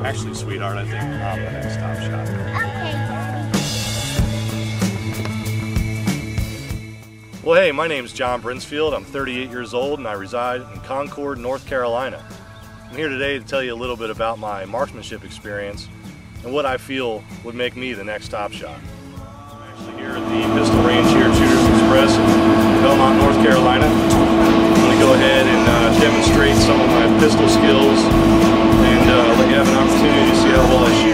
Actually, sweetheart, I think I'm the next top shot. Okay, Daddy. Well, hey, my name's John Brinsfield. I'm 38 years old and I reside in Concord, North Carolina. I'm here today to tell you a little bit about my marksmanship experience and what I feel would make me the next top shot. I'm actually here at the pistol range here at Shooters Express in Belmont, North Carolina. I'm going to go ahead and demonstrate some of my pistol skills and let you have an opportunity to see how well I shoot.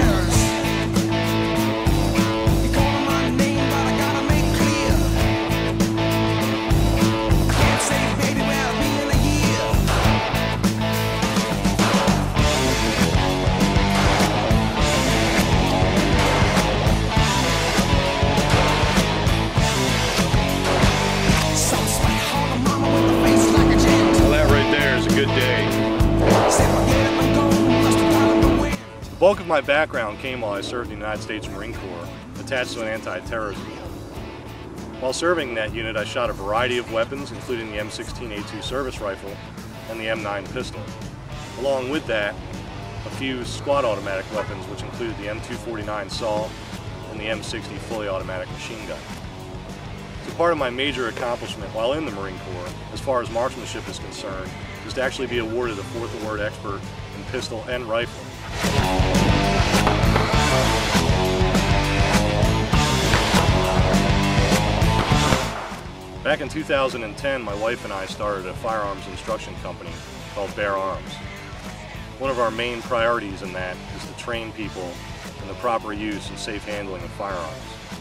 Good day. The bulk of my background came while I served in the United States Marine Corps, attached to an anti-terrorism unit. While serving in that unit, I shot a variety of weapons, including the M16A2 service rifle and the M9 pistol. Along with that, a few squad automatic weapons, which included the M249 SAW and the M60 fully automatic machine gun. So part of my major accomplishment while in the Marine Corps, as far as marksmanship is concerned, is to actually be awarded a 4th award expert in pistol and rifle. Back in 2010, my wife and I started a firearms instruction company called Bear Arms. One of our main priorities in that is to train people in the proper use and safe handling of firearms.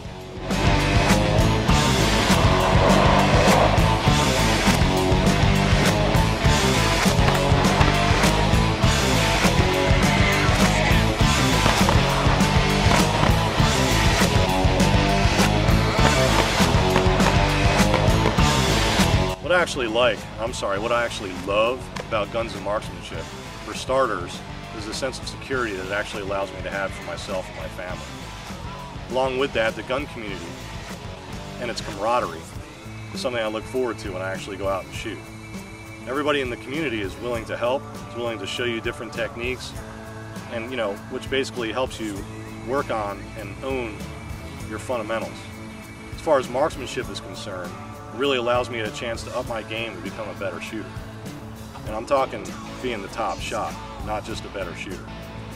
What I actually love about guns and marksmanship, for starters, is the sense of security that it actually allows me to have for myself and my family. Along with that, the gun community and its camaraderie is something I look forward to when I actually go out and shoot. Everybody in the community is willing to help, is willing to show you different techniques, and which basically helps you work on and own your fundamentals. As far as marksmanship is concerned, it really allows me a chance to up my game and become a better shooter. And I'm talking being the top shot, not just a better shooter.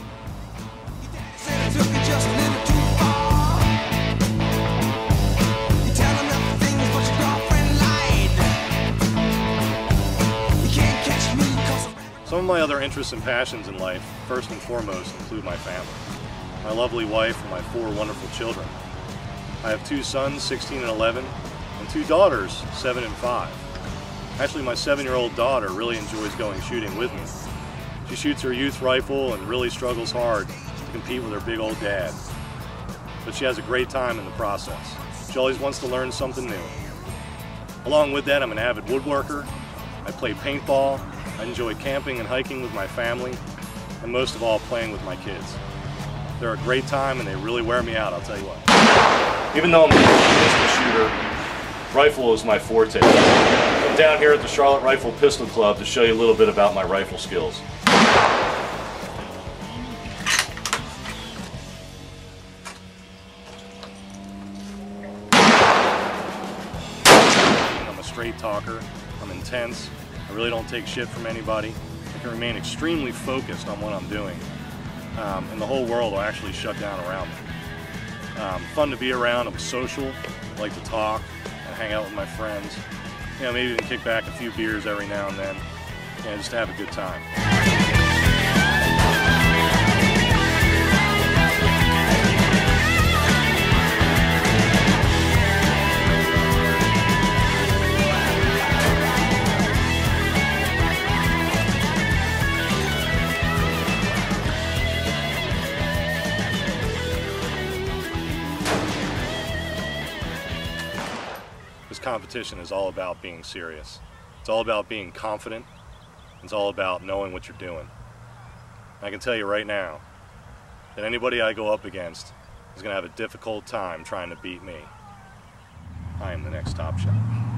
Some of my other interests and passions in life, first and foremost, include my family. My lovely wife and my 4 wonderful children. I have 2 sons, 16 and 11, and 2 daughters, 7 and 5. Actually, my 7-year-old daughter really enjoys going shooting with me. She shoots her youth rifle and really struggles hard to compete with her big old dad. But she has a great time in the process. She always wants to learn something new. Along with that, I'm an avid woodworker. I play paintball. I enjoy camping and hiking with my family, and most of all, playing with my kids. They're a great time and they really wear me out, I'll tell you what. Even though I'm a pistol shooter, rifle is my forte. I'm down here at the Charlotte Rifle Pistol Club to show you a little bit about my rifle skills. I'm a straight talker. I'm intense. I really don't take shit from anybody. I can remain extremely focused on what I'm doing. And the whole world will actually shut down around me. Fun to be around. I'm social. I like to talk and hang out with my friends. Maybe even kick back a few beers every now and then, and just to have a good time. This competition is all about being serious. It's all about being confident. It's all about knowing what you're doing. I can tell you right now that anybody I go up against is going to have a difficult time trying to beat me. I am the next top shot.